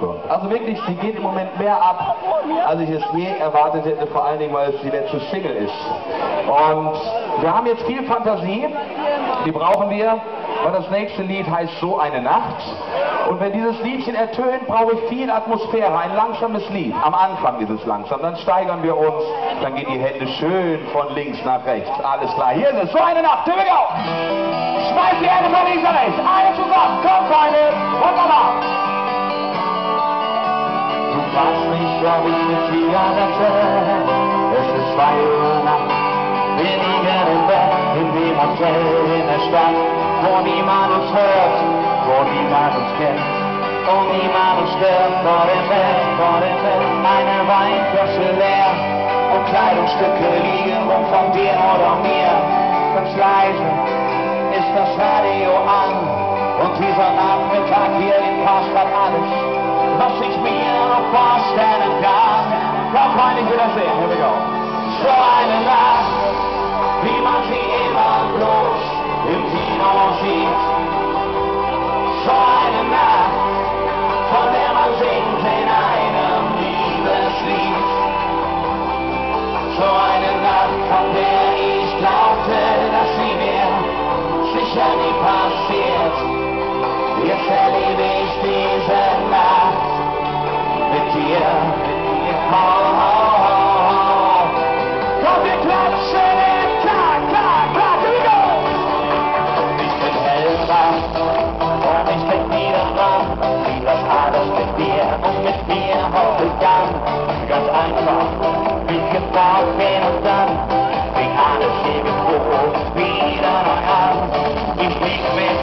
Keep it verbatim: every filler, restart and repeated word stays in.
schon. Also wirklich, sie geht im Moment mehr ab, als ich es je erwartet hätte, vor allen Dingen, weil es die letzte Single ist. Und wir haben jetzt viel Fantasie, die brauchen wir, weil das nächste Lied heißt So eine Nacht. Und wenn dieses Liedchen ertönt, brauche ich viel Atmosphäre, ein langsames Lied. Am Anfang ist es langsam, dann steigern wir uns, dann gehen die Hände schön von links nach rechts. Alles klar, hier ist es, So eine Nacht, here we go! Schmeiß die Hände von links nach rechts, alle zusammen, kommt Freunde, wunderbar! Du fragst mich, ob ich eine Zigarette, es ist zwei Uhr Nacht, wir liegen im Bett, in dem Hotel in der Stadt, wo niemand uns hört, wo niemand uns kennt, und niemand uns stört, vor dem Bett, vor dem Bett, eine Weinflasche leer, und Kleidungsstücke liegen rum von dir oder mir, ganz leise ist das Radio an, und dieser Nachmittag hier, den passt hat alles, was ich mir noch vorstellen kann. Komm, Freunde, ich will das sehen, here we go. So eine Nacht, wie man sie immer bloß im Kino sieht. So eine Nacht, von der man singt in einem Liebeslied. So eine Nacht, von der ich glaubte, dass sie mir sicher nie passiert. Jetzt erlebe ich diese Nacht mit dir, mit dir. Oh, oh, oh, oh. Komm, wir klatschen in Klack, Klack, Klack, here we go! Ich bin hellwach und ich bin wieder dran, wie das alles mit dir und mit mir heute begann. Ganz einfach, wie gebaut bin und dann fing alles irgendwo wieder neu an. Ich lieg mit